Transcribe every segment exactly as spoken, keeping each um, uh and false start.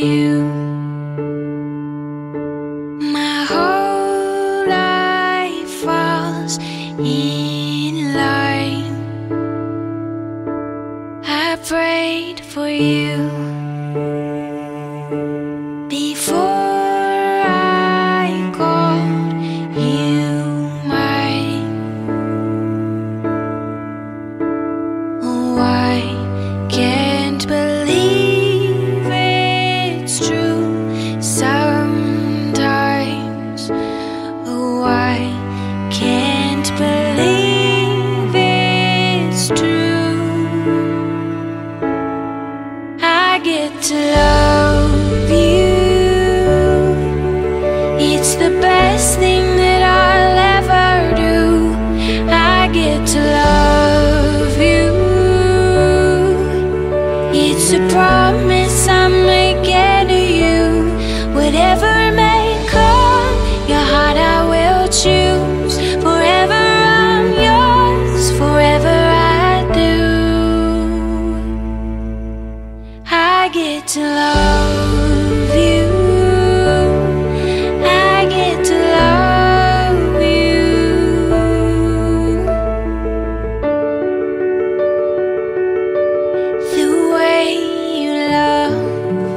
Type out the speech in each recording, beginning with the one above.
you. My whole life falls in line. I prayed for you before I called you mine. Oh, I can't believe it's true sometimes. Oh, I can't believe it's true. I get to love you. It's the best thing that I'll ever do. I get to love you. It's a promise I'm making to you. Whatever may come, your heart I will choose. Forever I'm yours, forever I do. I get to love you. I get to love you. The way you love,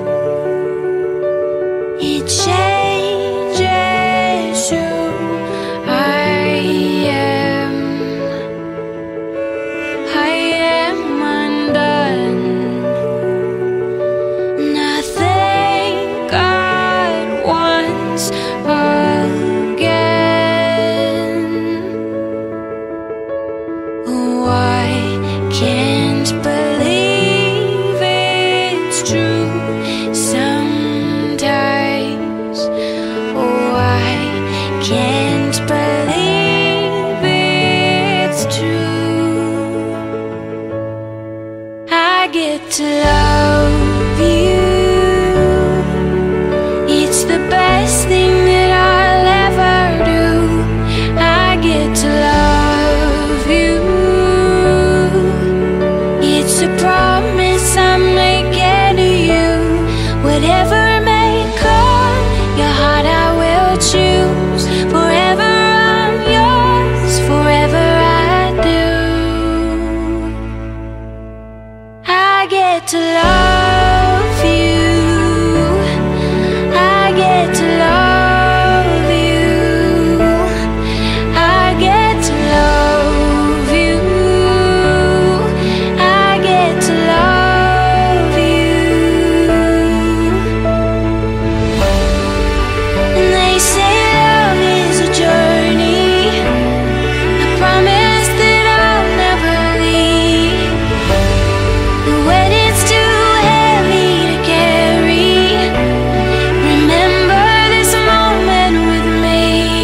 it changes who I am. I am undone. Nothing God wants again. Oh, I can't believe it's true sometimes. Oh, I can't believe it's true. I get to love you. It's the best thing that I'll ever do. I get to love you. It's a promise I'm making to you. Whatever may come, your heart I will choose. Forever I'm yours, forever I do. I get to love you. I get to love you. I get to love you. I get to love you. And they say love is a journey, a promise that I'll never leave. The weight is too heavy to carry. Remember this moment with me.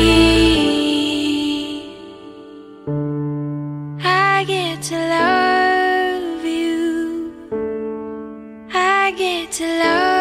I get to love you. I get to love